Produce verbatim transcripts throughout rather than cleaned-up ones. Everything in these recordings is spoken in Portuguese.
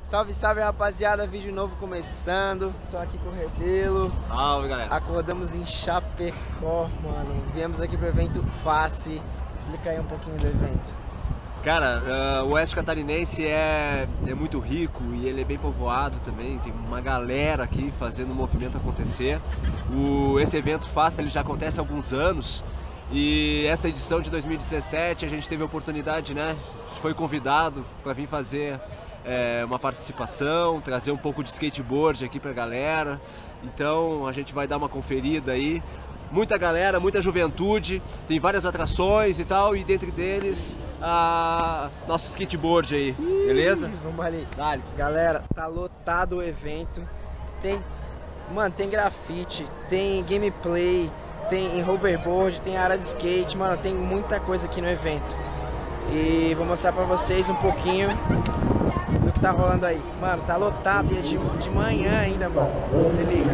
Salve, salve, rapaziada, vídeo novo começando. Tô aqui com o Rebelo. Salve, galera. Acordamos em Chapecó, mano. Viemos aqui pro evento Face. Explica aí um pouquinho do evento. Cara, uh, o Oeste Catarinense é, é muito rico e ele é bem povoado também. Tem uma galera aqui fazendo o movimento acontecer. O, esse evento Face ele já acontece há alguns anos. E essa edição de dois mil e dezessete a gente teve a oportunidade, né? A gente foi convidado para vir fazer é, uma participação, trazer um pouco de skateboard aqui pra galera. Então a gente vai dar uma conferida aí. Muita galera, muita juventude, tem várias atrações e tal, e dentre deles, a nosso skateboard aí, Ih, beleza? Vamos ali. Dale. Galera, tá lotado o evento. Tem, mano, tem grafite, tem gameplay, tem hoverboard, tem área de skate, mano, tem muita coisa aqui no evento. E vou mostrar pra vocês um pouquinho do que tá rolando aí. Mano, tá lotado e é de, de manhã ainda, mano. Se liga.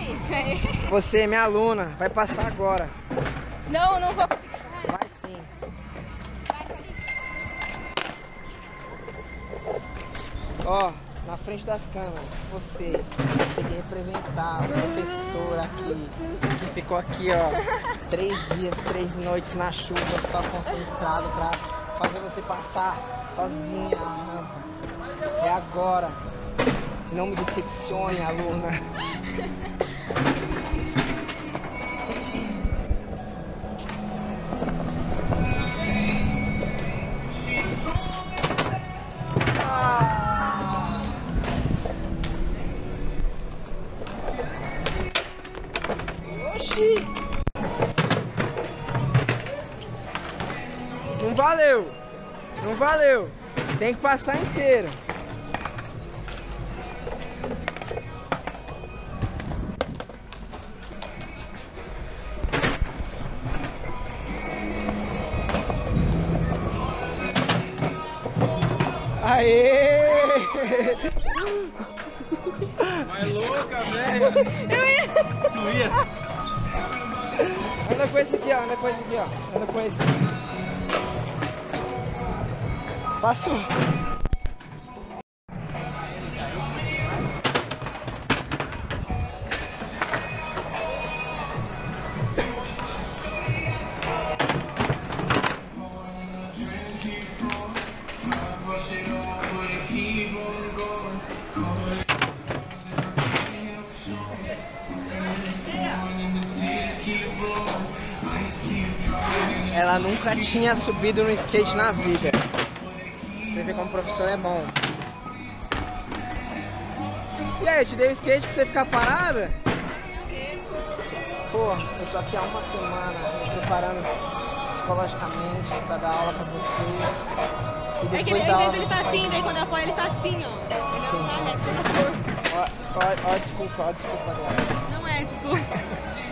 isso aí. Você é minha aluna, vai passar agora. Não, não vou. Vai sim. Ó, na frente das câmeras, você tem que representar o professor aqui, que ficou aqui, ó, três dias, três noites na chuva, só concentrado pra fazer você passar sozinha a rampa. É agora. Não me decepcione, aluna. Oxi! Não valeu! Não valeu! Tem que passar inteiro. Aê! Mais louca, velho! Eu ia. Tu ia? Anda com esse aqui, ó. Anda com esse aqui, ó. Anda com esse. Passou. Ela nunca tinha subido no skate na vida. Você vê como o professor é bom. E aí, eu te dei o skate pra você ficar parada? Pô, eu tô aqui há uma semana me preparando psicologicamente pra dar aula pra vocês. E É que depois ele, da às aula vezes ele você tá assim, faz daí quando eu apoio ele tá assim, ó. Ele não tá reto na cor. Ó, ó, ó, desculpa, ó, desculpa dela. Não é, desculpa.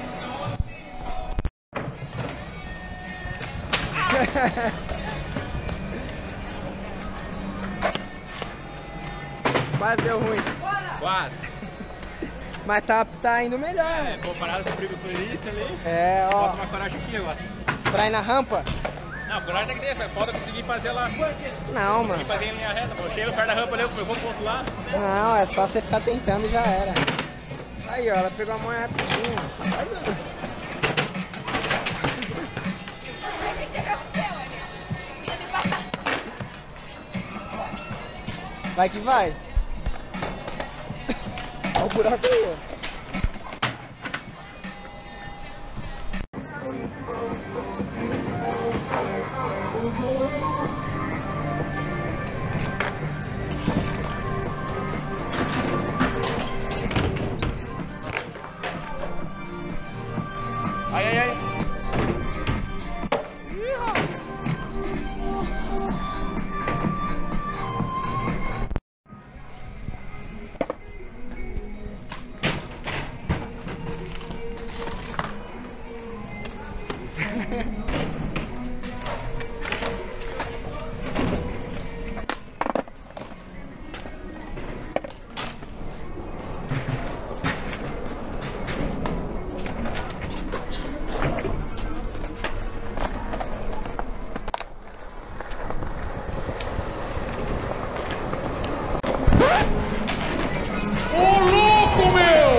Quase deu ruim. Quase. Mas tá, tá indo melhor. É, comparado com o brigo polícia ali. É, ó. Bota uma coragem aqui agora. Pra ir na rampa? Não, coragem tem que ter, só falta conseguir fazer lá. Não, Conseguir mano. fazer em linha reta. Pô, chega perto da rampa ali, eu vou pro outro lado. Não, é só você ficar tentando e já era. Aí, ó, ela pegou a mão rapidinho. Vai, mano. Vai que vai. Olha o buraco aí, ó. Ai, ai, ai. meu!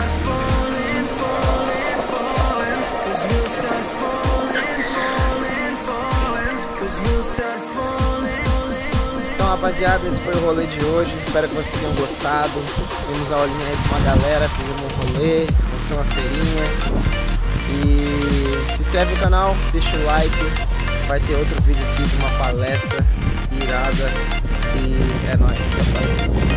start falling, falling, falling, cause we'll start falling, falling, falling, cause we'll start falling. Então, rapaziada, esse foi o rolê de hoje. Espero que vocês tenham gostado. Temos a aulinha aí com uma galera, fizemos um rolê, mostramos uma feirinha. E se inscreve no canal, deixa o like. Vai ter outro vídeo aqui de uma palestra irada. E é nóis, pessoal.